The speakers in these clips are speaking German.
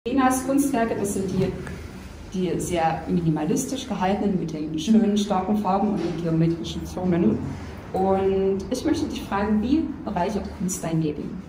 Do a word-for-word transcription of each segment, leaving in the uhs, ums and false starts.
Lenas Kunstwerke, das sind die, die sehr minimalistisch gehaltenen, mit den schönen, starken Farben und den geometrischen Zonen. Und ich möchte dich fragen, wie bereichert Kunst dein Leben?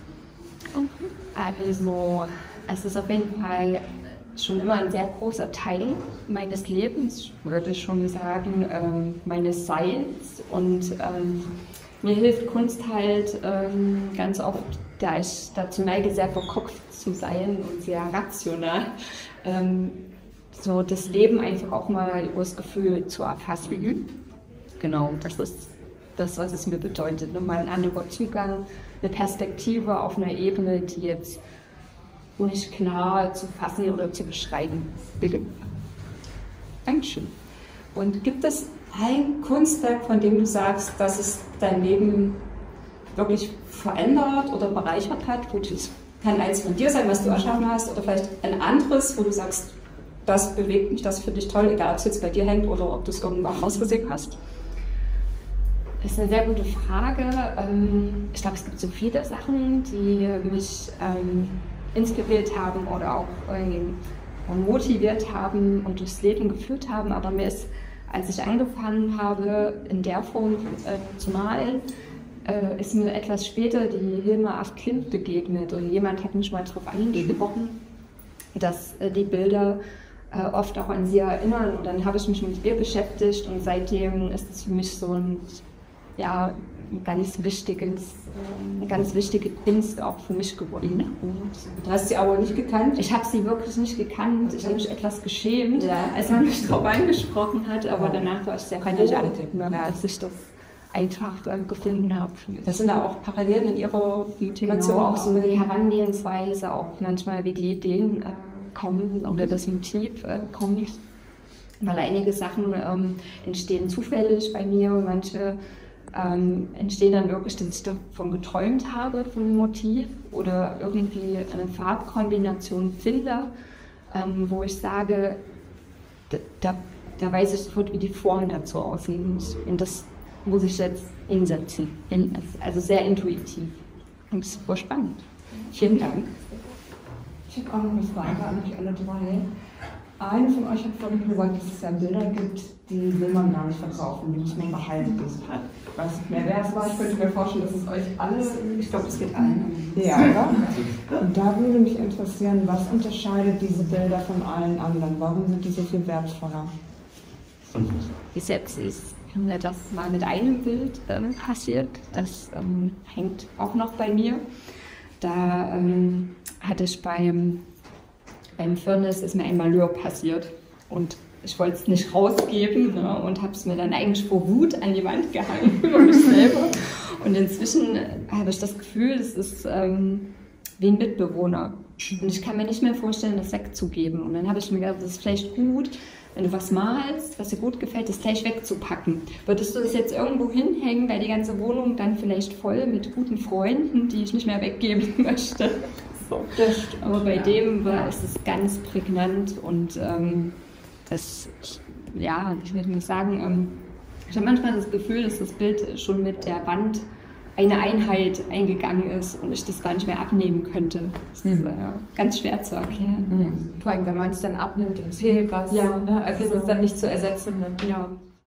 Also, es ist auf jeden Fall schon immer ein sehr großer Teil meines Lebens, ich würde schon sagen, ähm, meines Seins. Und ähm, mir hilft Kunst halt ähm, ganz oft, da ich dazu neige, sehr verkopft zu sein und sehr rational, ähm, so das Leben einfach auch mal über das Gefühl zu erfassen. Genau, das ist das, was es mir bedeutet. Nochmal ein anderer Zugang, eine Perspektive auf einer Ebene, die jetzt nicht klar zu fassen oder zu beschreiben. Bitte. Dankeschön. Und gibt es ein Kunstwerk, von dem du sagst, dass es dein Leben wirklich verändert oder bereichert hat? Gut, es kann eins von dir sein, was du erschaffen hast, oder vielleicht ein anderes, wo du sagst, das bewegt mich, das finde ich toll, egal ob es jetzt bei dir hängt oder ob du es irgendwann ausgesehen hast. Das ist eine sehr gute Frage. Ich glaube, es gibt so viele Sachen, die mich inspiriert haben oder auch motiviert haben und durchs Leben geführt haben. Aber mir ist, als ich angefangen habe, in der Form zu malen, ist mir etwas später die Hilma af Klint begegnet. Und jemand hat mich mal darauf angesprochen, dass die Bilder oft auch an sie erinnern. Und dann habe ich mich mit ihr beschäftigt und seitdem ist es für mich so ein ja, ein ganz wichtiges, eine ganz wichtige Kunst auch für mich geworden. Du hast sie aber nicht gekannt? Ich habe sie wirklich nicht gekannt. Ich habe mich etwas geschämt, ja. als man mich darauf angesprochen hat, aber danach war ich sehr froh, dass ich das einfach gefunden habe. Das sind da auch Parallelen in ihrer Motivation? Genau, auch so die Herangehensweise, auch manchmal wie die Ideen äh, kommen oder das Motiv äh, kommt. Weil einige Sachen ähm, entstehen zufällig bei mir, manche Ähm, entstehen dann wirklich, dass ich davon geträumt habe, von dem Motiv oder irgendwie eine Farbkombination finde, ähm, wo ich sage, da, da, da weiß ich sofort, wie die Formen dazu aussehen und das muss ich jetzt hinsetzen. Also sehr intuitiv und super spannend. Vielen Dank. Ich habe auch noch eine Frage an euch alle drei. Eine von euch hat vorhin gesagt, dass es ja Bilder gibt, die will man gar nicht verkaufen, die muss man behalten. Ich weiß nicht mehr, wer es war. Ich könnte mir vorstellen, dass es euch alle, ich glaube, es geht allen. Ja, oder? Und da würde mich interessieren, was unterscheidet diese Bilder von allen anderen? Warum sind die so viel wertvoller? Wie selbst ist mir das mal mit einem Bild ähm, passiert. Das ähm, hängt auch noch bei mir. Da ähm, hatte ich beim Beim Firnis ist mir ein Malheur passiert und ich wollte es nicht rausgeben, ne, und habe es mir dann eigentlich vor Wut an die Wand gehangen über mich selber. Und inzwischen habe ich das Gefühl, es ist ähm, wie ein Mitbewohner. Und ich kann mir nicht mehr vorstellen, das wegzugeben. Und dann habe ich mir gedacht, das ist vielleicht gut, wenn du was malst, was dir gut gefällt, das gleich wegzupacken. Würdest du das jetzt irgendwo hinhängen, weil die ganze Wohnung dann vielleicht voll mit guten Freunden, die ich nicht mehr weggeben möchte. So. Aber bei dem war es ist ganz prägnant und ähm, das, ja, ich würde mal sagen, ähm, ich habe manchmal das Gefühl, dass das Bild schon mit der Wand eine Einheit eingegangen ist und ich das gar nicht mehr abnehmen könnte. Das ist äh, ganz schwer zu erklären. Mhm. Vor allem, wenn man es dann abnimmt und zählt was, ja, ne? Also es ist dann nicht zu ersetzen. Ne? Ja.